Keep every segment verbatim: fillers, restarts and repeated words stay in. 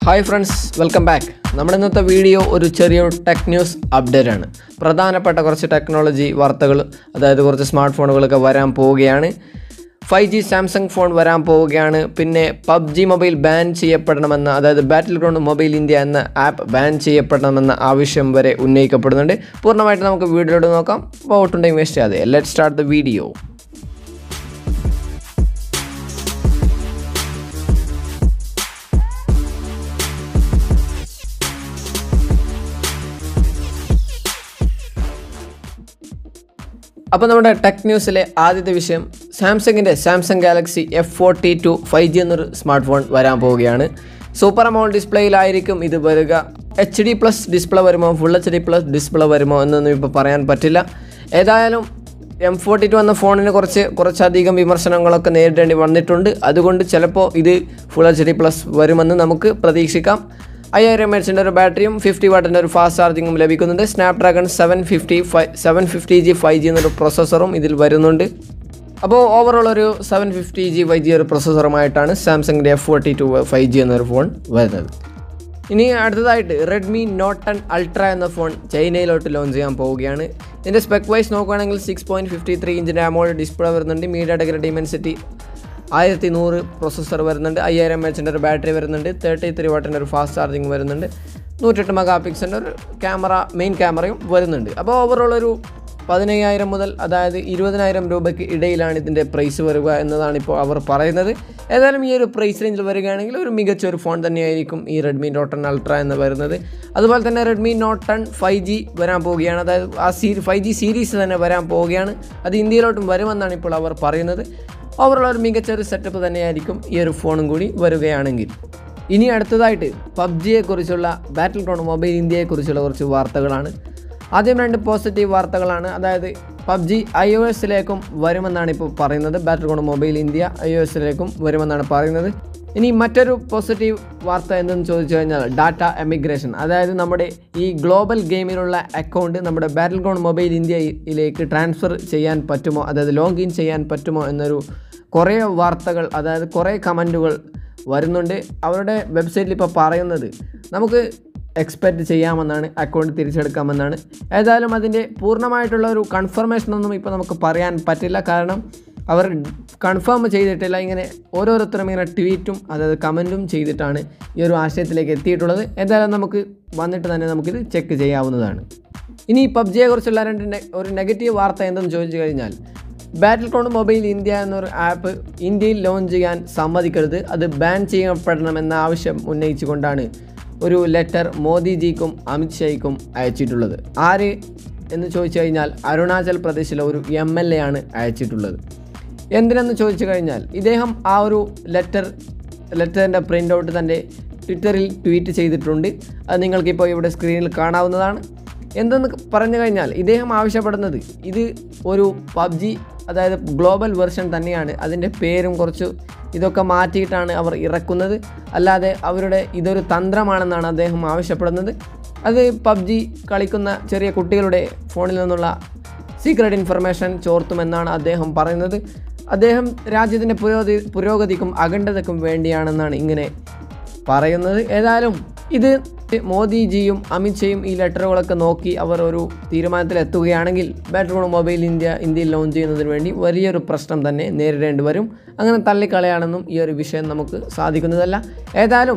Hi friends, welcome back. നമ്മുടെ ഇന്നത്തെ video ഒരു ചെറിയ ടെക് ന്യൂസ് അപ്ഡേറ്റ് ആണ്. പ്രധാനപ്പെട്ട കുറച്ച് ടെക്നോളജി വാർത്തകൾ, അതായത് കുറച്ച് സ്മാർട്ട് ഫോണുകളൊക്കെ വരാൻ പോവുകയാണ്. ഫൈവ് ജി സാംസങ് ഫോൺ വരാൻ പോവുകയാണ്. പിന്നെ പബ്ജി മൊബൈൽ ബാൻ ചെയ്യപ്പെടണമെന്ന, അതായത് ബാറ്റിൽഗ്രൗണ്ട് മൊബൈൽ ഇന്ത്യ എന്ന ആപ്പ് ബാൻ ചെയ്യപ്പെടണമെന്ന ആവശ്യം വരെ ഉന്നയിക്കപ്പെടുന്നുണ്ട്. പൂർണ്ണമായിട്ട് നമുക്ക് വീഡിയോയിലൂടെ നോക്കാം. അപ്പോൾ ഒട്ടും ടൈം വേസ്റ്റ് ചെയ്യാതെ ലെറ്റ് സ്റ്റാർട്ട് ദ വീഡിയോ. അപ്പോൾ നമ്മുടെ ടെക് ന്യൂസിലെ ആദ്യത്തെ വിഷയം സാംസങ്ങിൻ്റെ Samsung Galaxy F forty two five G എന്നൊരു സ്മാർട്ട് ഫോൺ വരാൻ പോവുകയാണ്. സൂപ്പർ അമോൾഡ് ഡിസ്പ്ലേയിലായിരിക്കും ഇത് വരിക. എച്ച് ഡി പ്ലസ് ഡിസ്പ്ലേ വരുമോ, full HD plus display വരുമോ എന്നൊന്നും ഇപ്പോൾ പറയാൻ പറ്റില്ല. ഏതായാലും എം ഫോർട്ടി ടു എന്ന ഫോണിന് കുറച്ച് കുറച്ചധികം വിമർശനങ്ങളൊക്കെ നേരിടേണ്ടി വന്നിട്ടുണ്ട്. അതുകൊണ്ട് ചിലപ്പോൾ ഇത് ഫുൾ എച്ച് ഡി പ്ലസ് വരുമെന്ന് നമുക്ക് പ്രതീക്ഷിക്കാം. അയ്യായിരം എം എച്ചിൻ്റെ ഒരു ബാറ്ററിയും ഫിഫ്റ്റി വാട്ടിൻ്റെ ഒരു ഫാസ്റ്റ് ചാർജിങ്ങും ലഭിക്കുന്നുണ്ട്. Snapdragon seven fifty five seven fifty G five G എന്നൊരു പ്രൊസസ്സറും ഇതിൽ വരുന്നുണ്ട്. അപ്പോൾ ഓവറോൾ ഒരു seven fifty G five G ഒരു പ്രൊസസ്സറുമായിട്ടാണ് സാംസങ്ങിൻ്റെ F forty two five G എന്നൊരു ഫോൺ വരുന്നത്. ഇനി അടുത്തതായിട്ട് റെഡ്മി നോട്ട് ടെൻ അൾട്ര എന്ന ഫോൺ ചൈനയിലോട്ട് ലോഞ്ച് ചെയ്യാൻ പോവുകയാണ്. ഇതിൻ്റെ സ്പെക് വൈസ് നോക്കുകയാണെങ്കിൽ സിക്സ് പോയിൻറ്റ് ഫിഫ്റ്റി ത്രീ ഇഞ്ചിൻ്റെ അമോൾഡ് ഡിസ്പ്ലേ വരുന്നുണ്ട്. മീഡിയാടെക് ഡിമെൻസിറ്റി ആയിരത്തി നൂറ് പ്രൊസസ്സർ വരുന്നുണ്ട്. അയ്യായിരം എം എച്ചിൻ്റെ ഒരു ബാറ്ററി വരുന്നുണ്ട്. തേർട്ടി ത്രീ വാട്ടിൻ്റെ ഒരു ഫാസ്റ്റ് ചാർജിങ് വരുന്നുണ്ട്. നൂറ്റെട്ട് മെഗാ പിക്സലിൻ്റെ ഒരു ക്യാമറ മെയിൻ ക്യാമറയും വരുന്നുണ്ട്. അപ്പോൾ ഓവറോൾ ഒരു പതിനയ്യായിരം മുതൽ, അതായത് ഇരുപതിനായിരം രൂപയ്ക്ക് ഇടയിലാണ് ഇതിൻ്റെ പ്രൈസ് വരിക എന്നതാണ് ഇപ്പോൾ അവർ പറയുന്നത്. ഏതായാലും ഈ ഒരു പ്രൈസ് റേഞ്ചിൽ വരികയാണെങ്കിൽ ഒരു മികച്ച ഒരു ഫോൺ തന്നെയായിരിക്കും ഈ റെഡ്മി നോട്ട് ടെൻ അൾട്ര എന്ന് വരുന്നത്. അതുപോലെ തന്നെ Redmi Note ten five G വരാൻ പോവുകയാണ്. അതായത് ആ സീ ഫൈവ് ജി സീരീസ് തന്നെ വരാൻ പോവുകയാണ്. അത് ഇന്ത്യയിലോട്ടും വരുമെന്നാണ് ഇപ്പോൾ അവർ പറയുന്നത്. ഓവറോൾ ഒരു മികച്ച ഒരു സെറ്റപ്പ് തന്നെയായിരിക്കും ഈ ഒരു ഫോണും കൂടി വരികയാണെങ്കിൽ. ഇനി അടുത്തതായിട്ട് പബ്ജിയെക്കുറിച്ചുള്ള, ബാറ്റിൽ ഗ്രൗണ്ട് മൊബൈൽ ഇന്ത്യയെക്കുറിച്ചുള്ള കുറച്ച് വാർത്തകളാണ്. ആദ്യം രണ്ട് പോസിറ്റീവ് വാർത്തകളാണ്. അതായത് പബ്ജി ഐ ഒ എസിലേക്കും വരുമെന്നാണ് ഇപ്പോൾ പറയുന്നത്. ബാറ്റിൽ ഗ്രൗണ്ട് മൊബൈൽ ഇന്ത്യ ഐ ഒ എസിലേക്കും വരുമെന്നാണ് പറയുന്നത്. ഇനി മറ്റൊരു പോസിറ്റീവ് വാർത്ത എന്തെന്ന് ചോദിച്ചു കഴിഞ്ഞാൽ ഡാറ്റ എമിഗ്രേഷൻ, അതായത് നമ്മുടെ ഈ ഗ്ലോബൽ ഗെയിമിലുള്ള അക്കൗണ്ട് നമ്മുടെ ബാറ്റിൽ ഗ്രൗണ്ട് മൊബൈൽ ഇന്ത്യയിലേക്ക് ട്രാൻസ്ഫർ ചെയ്യാൻ പറ്റുമോ, അതായത് ലോഗിൻ ചെയ്യാൻ പറ്റുമോ എന്നൊരു കുറേ വാർത്തകൾ, അതായത് കുറേ കമൻറ്റുകൾ വരുന്നുണ്ട്. അവരുടെ വെബ്സൈറ്റിൽ ഇപ്പോൾ പറയുന്നത് നമുക്ക് എക്സ്പെക്റ്റ് ചെയ്യാമെന്നാണ്, അക്കൗണ്ട് തിരിച്ചെടുക്കാമെന്നാണ്. ഏതായാലും അതിൻ്റെ പൂർണ്ണമായിട്ടുള്ള ഒരു കൺഫർമേഷനൊന്നും ഇപ്പോൾ നമുക്ക് പറയാൻ പറ്റില്ല. കാരണം അവർ കൺഫേം ചെയ്തിട്ടില്ല. ഇങ്ങനെ ഓരോരുത്തരും ഇങ്ങനെ ട്വീറ്റും അതായത് കമൻറ്റും ചെയ്തിട്ടാണ് ഈ ഒരു ആശയത്തിലേക്ക് എത്തിയിട്ടുള്ളത്. എന്തായാലും നമുക്ക് വന്നിട്ട് തന്നെ നമുക്കിത് ചെക്ക് ചെയ്യാവുന്നതാണ്. ഇനി പബ്ജിയെക്കുറിച്ചുള്ള രണ്ട് ഒരു നെഗറ്റീവ് വാർത്ത എന്തെന്ന് ചോദിച്ചു കഴിഞ്ഞാൽ ബാറ്റിൽ ഗ്രൗണ്ട് മൊബൈൽ ഇന്ത്യ എന്നൊരു ആപ്പ് ഇന്ത്യയിൽ ലോഞ്ച് ചെയ്യാൻ സമ്മതിക്കരുത്, അത് ബാൻ ചെയ്യപ്പെടണമെന്ന ആവശ്യം ഉന്നയിച്ചുകൊണ്ടാണ് ഒരു ലെറ്റർ മോദിജിക്കും അമിത്ഷായ്ക്കും അയച്ചിട്ടുള്ളത്. ആര് എന്ന് ചോദിച്ചു കഴിഞ്ഞാൽ അരുണാചൽ പ്രദേശിലെ ഒരു എം എൽ എ ആണ് അയച്ചിട്ടുള്ളത്. എന്തിനെന്ന് ചോദിച്ചു കഴിഞ്ഞാൽ ഇദ്ദേഹം ആ ഒരു ലെറ്റർ ലെറ്ററിൻ്റെ പ്രിൻ്റ് ഔട്ട് തൻ്റെ ട്വിറ്ററിൽ ട്വീറ്റ് ചെയ്തിട്ടുണ്ട്. അത് നിങ്ങൾക്കിപ്പോൾ ഇവിടെ സ്ക്രീനിൽ കാണാവുന്നതാണ്. എന്തെന്ന് പറഞ്ഞു കഴിഞ്ഞാൽ ഇദ്ദേഹം ആവശ്യപ്പെടുന്നത് ഇത് ഒരു പബ്ജി, അതായത് ഗ്ലോബൽ വെർഷൻ തന്നെയാണ്. അതിൻ്റെ പേരും കുറച്ച് ഇതൊക്കെ മാറ്റിയിട്ടാണ് അവർ ഇറക്കുന്നത്. അല്ലാതെ അവരുടെ ഇതൊരു തന്ത്രമാണെന്നാണ് അദ്ദേഹം ആവശ്യപ്പെടുന്നത്. അത് പബ്ജി കളിക്കുന്ന ചെറിയ കുട്ടികളുടെ ഫോണിൽ നിന്നുള്ള സീക്രട്ട് ഇൻഫർമേഷൻ ചോർത്തുമെന്നാണ് അദ്ദേഹം പറയുന്നത്. അദ്ദേഹം രാജ്യത്തിൻ്റെ പുരോഗതി പുരോഗതിക്കും അഖണ്ഡതയ്ക്കും വേണ്ടിയാണെന്നാണ് ഇങ്ങനെ പറയുന്നത്. ഏതായാലും ഇത് മോദിജിയും അമിത്ഷായും ഈ ലെറ്ററുകളൊക്കെ നോക്കി അവർ ഒരു തീരുമാനത്തിലെത്തുകയാണെങ്കിൽ ബാറ്റിൽ ഗ്രൗണ്ട് മൊബൈൽ ഇന്ത്യ ഇന്ത്യയിൽ ലോഞ്ച് ചെയ്യുന്നതിന് വേണ്ടി വലിയൊരു പ്രശ്നം തന്നെ നേരിടേണ്ടി വരും. അങ്ങനെ തള്ളിക്കളയാണെന്നും ഈ ഒരു വിഷയം നമുക്ക് സാധിക്കുന്നതല്ല. ഏതായാലും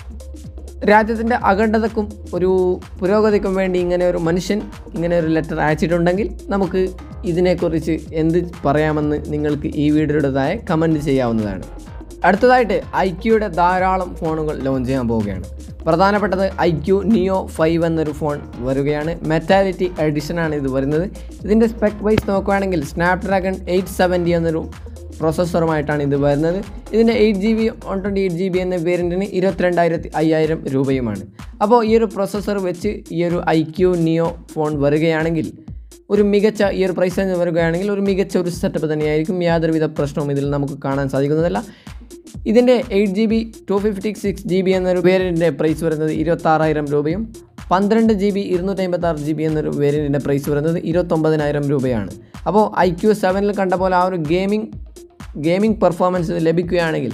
രാജ്യത്തിൻ്റെ അഖണ്ഡതക്കും ഒരു പുരോഗതിക്കും വേണ്ടി ഇങ്ങനെ ഒരു മനുഷ്യൻ ഇങ്ങനെ ഒരു ലെറ്റർ അയച്ചിട്ടുണ്ടെങ്കിൽ നമുക്ക് ഇതിനെക്കുറിച്ച് എന്ത് പറയാമെന്ന് നിങ്ങൾക്ക് ഈ വീഡിയോയുടെ താഴെ കമൻറ്റ് ചെയ്യാവുന്നതാണ്. അടുത്തതായിട്ട് ഐ ക്യൂയുടെ ധാരാളം ഫോണുകൾ ലോഞ്ച് ചെയ്യാൻ പോവുകയാണ്. പ്രധാനപ്പെട്ടത് ഐ ക്യൂ നിയോ ഫൈവ് എന്നൊരു ഫോൺ വരികയാണ്. മെറ്റാലിറ്റി എഡിഷനാണ് ഇത് വരുന്നത്. ഇതിൻ്റെ സ്പെക് വൈസ് നോക്കുകയാണെങ്കിൽ സ്നാപ്ഡ്രാഗൺ എയ്റ്റ് സെവൻറ്റി എന്നൊരു പ്രൊസസ്സറുമായിട്ടാണ് ഇത് വരുന്നത്. ഇതിൻ്റെ eight GB one twenty eight GB എന്ന വേരിയൻറ്റിന് ഇരുപത്തിരണ്ടായിരത്തി അയ്യായിരം രൂപയുമാണ്. അപ്പോൾ ഈ ഒരു പ്രൊസസ്സർ വെച്ച് ഈ ഒരു ഐ ക്യൂ നിയോ ഫോൺ വരികയാണെങ്കിൽ ഒരു മികച്ച ഈ ഒരു പ്രൈസ് റേഞ്ച് വരികയാണെങ്കിൽ ഒരു മികച്ച ഒരു സെറ്റപ്പ് തന്നെയായിരിക്കും. യാതൊരുവിധ പ്രശ്നവും ഇതിൽ നമുക്ക് കാണാൻ സാധിക്കുന്നതല്ല. ഇതിൻ്റെ eight GB two fifty six GB എന്നൊരു വേരിയൻറ്റിൻ്റെ പ്രൈസ് വരുന്നത് ഇരുപത്താറായിരം രൂപയും പന്ത്രണ്ട് ജി ബി ഇരുന്നൂറ്റി അമ്പത്തി ആറ് ജി ബി എന്നൊരു വേരിയൻറ്റിൻ്റെ പ്രൈസ് വരുന്നത് ഇരുപത്തൊമ്പതിനായിരം രൂപയാണ്. അപ്പോൾ ഐ ക്യൂ സെവനിൽ കണ്ട പോലെ ആ ഒരു ഗെയിമിംഗ് ഗെയിമിംഗ് പെർഫോമൻസ് ലഭിക്കുകയാണെങ്കിൽ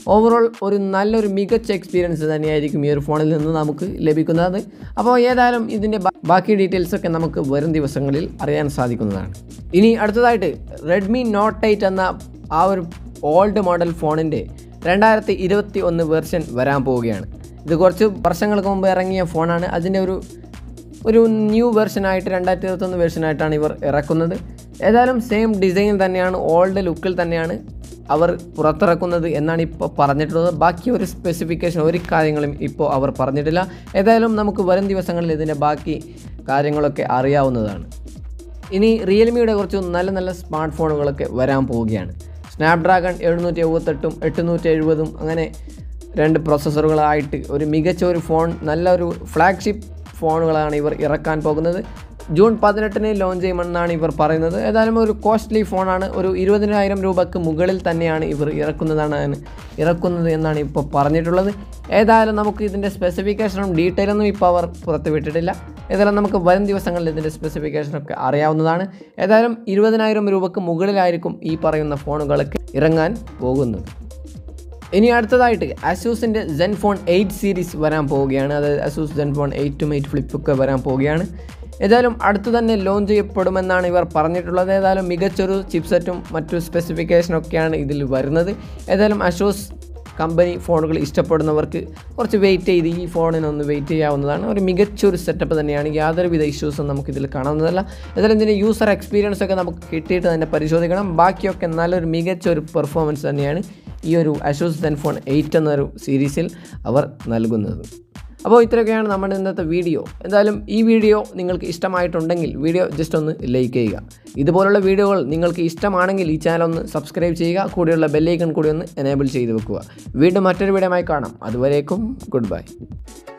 ഓവറോൾ ഒരു നല്ലൊരു മികച്ച എക്സ്പീരിയൻസ് തന്നെയായിരിക്കും ഈ ഒരു ഫോണിൽ നിന്ന് നമുക്ക് ലഭിക്കുന്നത്. അപ്പോൾ ഏതായാലും ഇതിൻ്റെ ബാക്കി ഡീറ്റെയിൽസൊക്കെ നമുക്ക് വരും ദിവസങ്ങളിൽ അറിയാൻ സാധിക്കുന്നതാണ്. ഇനി അടുത്തതായിട്ട് റെഡ്മി നോട്ട് എയ്റ്റ് എന്ന ആ ഒരു ഓൾഡ് മോഡൽ ഫോണിൻ്റെ രണ്ടായിരത്തി ഇരുപത്തി ഒന്ന് വെർഷൻ വരാൻ പോവുകയാണ്. ഇത് കുറച്ച് വർഷങ്ങൾക്ക് മുമ്പ് ഇറങ്ങിയ ഫോണാണ്. അതിൻ്റെ ഒരു ഒരു ന്യൂ വെർഷനായിട്ട് രണ്ടായിരത്തി ഇരുപത്തൊന്ന് വെർഷനായിട്ടാണ് ഇവർ ഇറക്കുന്നത്. ഏതായാലും സെയിം ഡിസൈൻ തന്നെയാണ്, ഓൾഡ് ലുക്കിൽ തന്നെയാണ് അവർ പുറത്തിറക്കുന്നത് എന്നാണ് ഇപ്പോൾ പറഞ്ഞിട്ടുള്ളത്. ബാക്കി ഒരു സ്പെസിഫിക്കേഷൻ ഒരു കാര്യങ്ങളും ഇപ്പോൾ അവർ പറഞ്ഞിട്ടില്ല. ഏതായാലും നമുക്ക് വരും ദിവസങ്ങളിൽ ഇതിൻ്റെ ബാക്കി കാര്യങ്ങളൊക്കെ അറിയാവുന്നതാണ്. ഇനി റിയൽമിയുടെ കുറച്ച് നല്ല നല്ല സ്മാർട്ട് ഫോണുകളൊക്കെ വരാൻ പോവുകയാണ്. സ്നാപ്ഡ്രാഗൺ എഴുന്നൂറ്റി എഴുപത്തെട്ടും എട്ടുന്നൂറ്റി എഴുപതും അങ്ങനെ രണ്ട് പ്രോസസ്സറുകളായിട്ട് ഒരു മികച്ച ഒരു ഫോൺ, നല്ലൊരു ഫ്ലാഗ്ഷിപ്പ് ഫോണുകളാണ് ഇവർ ഇറക്കാൻ പോകുന്നത്. ജൂൺ പതിനെട്ടിന് ലോഞ്ച് ചെയ്യുമെന്നാണ് ഇവർ പറയുന്നത്. ഏതായാലും ഒരു കോസ്റ്റ്ലി ഫോണാണ്. ഒരു ഇരുപതിനായിരം രൂപയ്ക്ക് മുകളിൽ തന്നെയാണ് ഇവർ ഇറക്കുന്നതാണ് ഇറക്കുന്നത് എന്നാണ് ഇപ്പോൾ പറഞ്ഞിട്ടുള്ളത്. ഏതായാലും നമുക്ക് ഇതിൻ്റെ സ്പെസിഫിക്കേഷനും ഡീറ്റെയിലൊന്നും ഇപ്പോൾ അവർ പുറത്തുവിട്ടിട്ടില്ല. ഏതായാലും നമുക്ക് വരും ദിവസങ്ങളിൽ ഇതിൻ്റെ സ്പെസിഫിക്കേഷനൊക്കെ അറിയാവുന്നതാണ്. ഏതായാലും ഇരുപതിനായിരം രൂപയ്ക്ക് മുകളിലായിരിക്കും ഈ പറയുന്ന ഫോണുകളൊക്കെ ഇറങ്ങാൻ പോകുന്നത്. ഇനി അടുത്തതായിട്ട് അസൂസിൻ്റെ സെൻഫോൺ എയ്റ്റ് സീരീസ് വരാൻ പോവുകയാണ്. അതായത് അസൂസ് സെൻഫോൺ എയ്റ്റും എയ്റ്റ് ഫ്ലിപ്പൊക്കെ വരാൻ പോവുകയാണ്. ഏതായാലും അടുത്തു തന്നെ ലോഞ്ച് ചെയ്യപ്പെടുമെന്നാണ് ഇവർ പറഞ്ഞിട്ടുള്ളത്. ഏതായാലും മികച്ചൊരു ചിപ്സെറ്റും മറ്റു സ്പെസിഫിക്കേഷനൊക്കെയാണ് ഇതിൽ വരുന്നത്. ഏതായാലും അസൂസ് കമ്പനി ഫോണുകൾ ഇഷ്ടപ്പെടുന്നവർക്ക് കുറച്ച് വെയിറ്റ് ചെയ്ത് ഈ ഫോണിനൊന്ന് വെയിറ്റ് ചെയ്യാവുന്നതാണ്. ഒരു മികച്ചൊരു സെറ്റപ്പ് തന്നെയാണ്. യാതൊരുവിധ ഇഷ്യൂസും നമുക്കിതിൽ കാണാവുന്നതല്ല. ഏതായാലും ഇതിൻ്റെ യൂസർ എക്സ്പീരിയൻസ് ഒക്കെ നമുക്ക് കിട്ടിയിട്ട് തന്നെ പരിശോധിക്കണം. ബാക്കിയൊക്കെ നല്ലൊരു മികച്ചൊരു പെർഫോമൻസ് തന്നെയാണ് ഈ ഒരു അസൂസ് സെൻഫോൺ എയ്റ്റ് എന്നൊരു സീരീസിൽ അവർ നൽകുന്നത്. അപ്പോൾ ഇത്രയൊക്കെയാണ് നമ്മുടെ ഇന്നത്തെ വീഡിയോ. എന്തായാലും ഈ വീഡിയോ നിങ്ങൾക്ക് ഇഷ്ടമായിട്ടുണ്ടെങ്കിൽ വീഡിയോ ജസ്റ്റ് ഒന്ന് ലൈക്ക് ചെയ്യുക. ഇതുപോലുള്ള വീഡിയോകൾ നിങ്ങൾക്ക് ഇഷ്ടമാണെങ്കിൽ ഈ ചാനൽ ഒന്ന് സബ്സ്ക്രൈബ് ചെയ്യുക. കൂടെയുള്ള ബെല്ലൈക്കൺ കൂടി ഒന്ന് എനേബിൾ ചെയ്ത് വെക്കുക. വീണ്ടും മറ്റൊരു വീഡിയോയുമായി കാണാം. അതുവരേക്കും ഗുഡ് ബൈ.